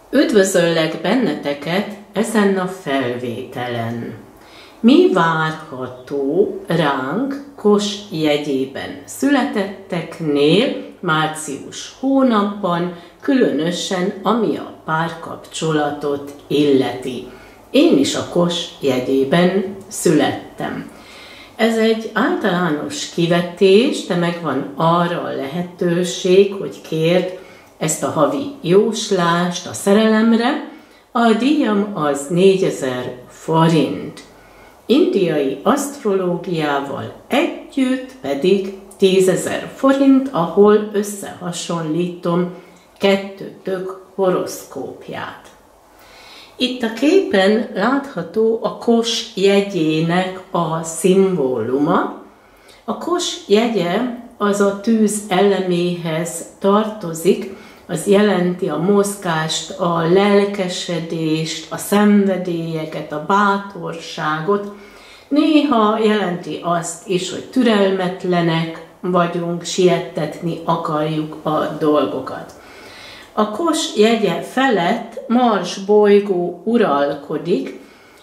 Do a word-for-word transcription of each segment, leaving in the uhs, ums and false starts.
Üdvözöllek benneteket ezen a felvételen. Mi várható ránk Kos jegyében születetteknél március hónapban, különösen ami a párkapcsolatot illeti. Én is a Kos jegyében születtem. Ez egy általános kivetés, de megvan arra a lehetőség, hogy kérd ezt a havi jóslást a szerelemre. A díjam az négyezer forint. Indiai asztrológiával együtt pedig tízezer forint, ahol összehasonlítom kettőtök horoszkópját. Itt a képen látható a Kos jegyének a szimbóluma. A Kos jegye az a tűz eleméhez tartozik, az jelenti a mozgást, a lelkesedést, a szenvedélyeket, a bátorságot. Néha jelenti azt is, hogy türelmetlenek vagyunk, siettetni akarjuk a dolgokat. A Kos jegye felett Mars bolygó uralkodik.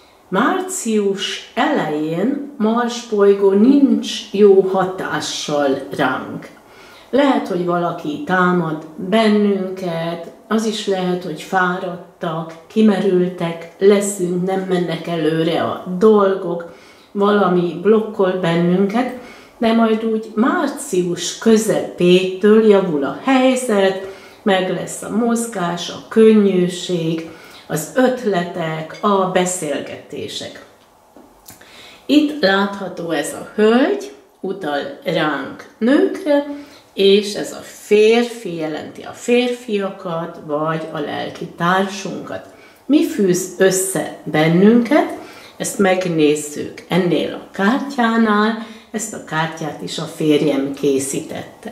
Március elején Mars bolygó nincs jó hatással ránk. Lehet, hogy valaki támad bennünket, az is lehet, hogy fáradtak, kimerültek, leszünk, nem mennek előre a dolgok, valami blokkol bennünket, de majd úgy március közepétől javul a helyzet, meg lesz a mozgás, a könnyűség, az ötletek, a beszélgetések. Itt látható ez a hölgy, utal ránk nőkre, és ez a férfi jelenti a férfiakat, vagy a lelki társunkat. Mi fűz össze bennünket? Ezt megnézzük ennél a kártyánál, ezt a kártyát is a férjem készítette.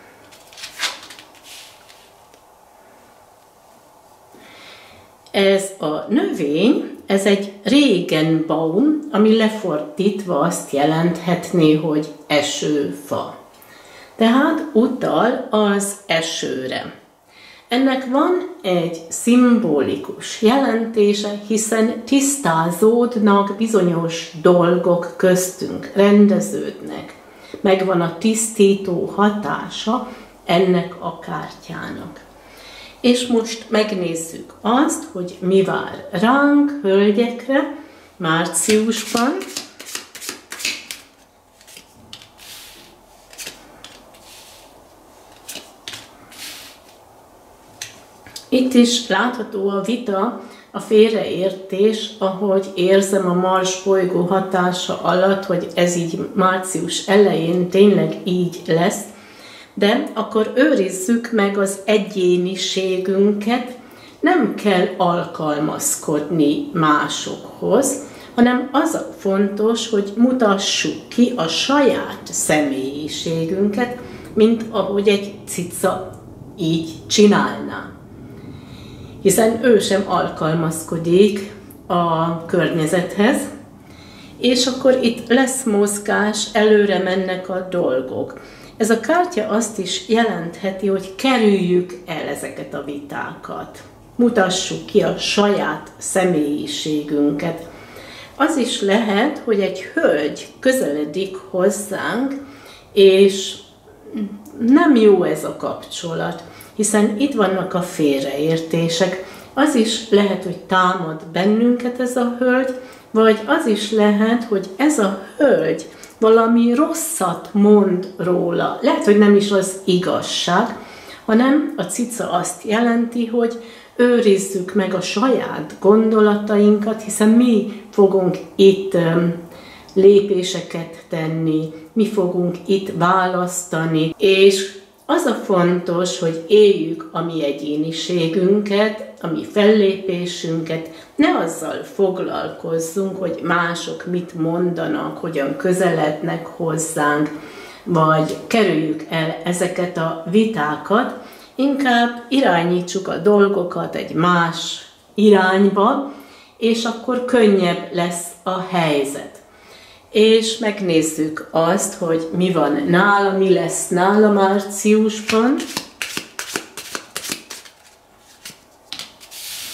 Ez a növény, ez egy Regenbaum, ami lefordítva azt jelenthetné, hogy esőfa. Tehát utal az esőre. Ennek van egy szimbolikus jelentése, hiszen tisztázódnak bizonyos dolgok köztünk, rendeződnek. Megvan a tisztító hatása ennek a kártyának. És most megnézzük azt, hogy mi vár ránk, hölgyekre, márciusban. Itt is látható a vita, a félreértés, ahogy érzem a Mars bolygó hatása alatt, hogy ez így március elején tényleg így lesz, de akkor őrizzük meg az egyéniségünket, nem kell alkalmazkodni másokhoz, hanem az a fontos, hogy mutassuk ki a saját személyiségünket, mint ahogy egy cica így csinálná. Hiszen ő sem alkalmazkodik a környezethez, és akkor itt lesz mozgás, előre mennek a dolgok. Ez a kártya azt is jelentheti, hogy kerüljük el ezeket a vitákat. Mutassuk ki a saját személyiségünket. Az is lehet, hogy egy hölgy közeledik hozzánk, és nem jó ez a kapcsolat, hiszen itt vannak a félreértések. Az is lehet, hogy támad bennünket ez a hölgy, vagy az is lehet, hogy ez a hölgy valami rosszat mond róla. Lehet, hogy nem is az igazság, hanem a cica azt jelenti, hogy őrizzük meg a saját gondolatainkat, hiszen mi fogunk itt lépéseket tenni, mi fogunk itt választani, és az a fontos, hogy éljük a mi egyéniségünket, a mi fellépésünket, ne azzal foglalkozzunk, hogy mások mit mondanak, hogyan közelednek hozzánk, vagy kerüljük el ezeket a vitákat, inkább irányítsuk a dolgokat egy más irányba, és akkor könnyebb lesz a helyzet. És megnézzük azt, hogy mi van nála, mi lesz nála márciusban.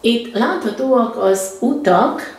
Itt láthatóak az utak,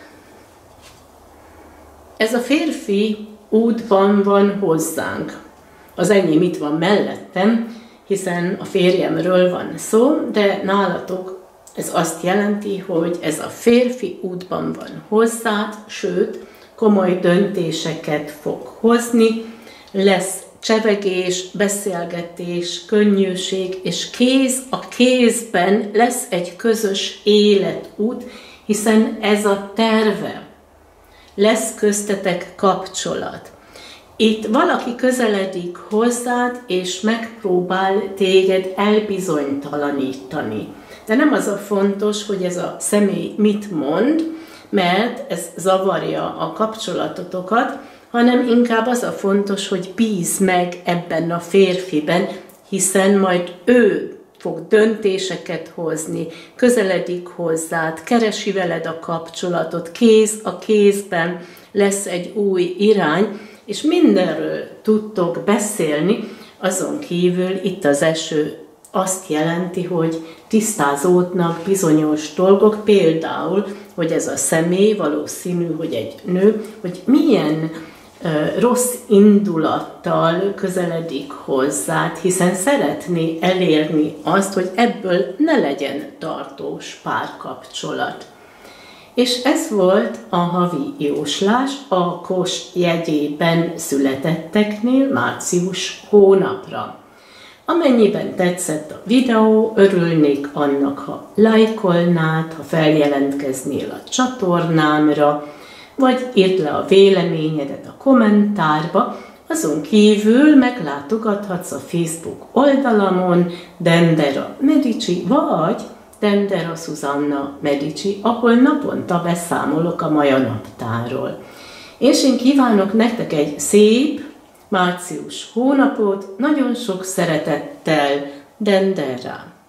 ez a férfi útban van hozzánk. Az enyém itt van mellettem, hiszen a férjemről van szó, de nálatok ez azt jelenti, hogy ez a férfi útban van hozzád, sőt, komoly döntéseket fog hozni, lesz csevegés, beszélgetés, könnyűség, és kéz a kézben lesz egy közös életút, hiszen ez a terve. Lesz köztetek kapcsolat. Itt valaki közeledik hozzád, és megpróbál téged elbizonytalanítani. De nem az a fontos, hogy ez a személy mit mond, mert ez zavarja a kapcsolatotokat, hanem inkább az a fontos, hogy bízz meg ebben a férfiben, hiszen majd ő fog döntéseket hozni, közeledik hozzád, keresi veled a kapcsolatot, kéz a kézben lesz egy új irány, és mindenről tudtok beszélni, azon kívül itt az eső azt jelenti, hogy tisztázódnak bizonyos dolgok, például, hogy ez a személy, valószínű, hogy egy nő, hogy milyen uh, rossz indulattal közeledik hozzád, hiszen szeretné elérni azt, hogy ebből ne legyen tartós párkapcsolat. És ez volt a havi jóslás a Kos jegyében születetteknél március hónapra. Amennyiben tetszett a videó, örülnék annak, ha lájkolnád, ha feljelentkeznél a csatornámra, vagy írd le a véleményedet a kommentárba, azon kívül meglátogathatsz a Facebook oldalamon Dendera Medici, vagy Dendera Susanna Medici, ahol naponta beszámolok a maja naptárról. És én kívánok nektek egy szép március hónapot, nagyon sok szeretettel, Dendera!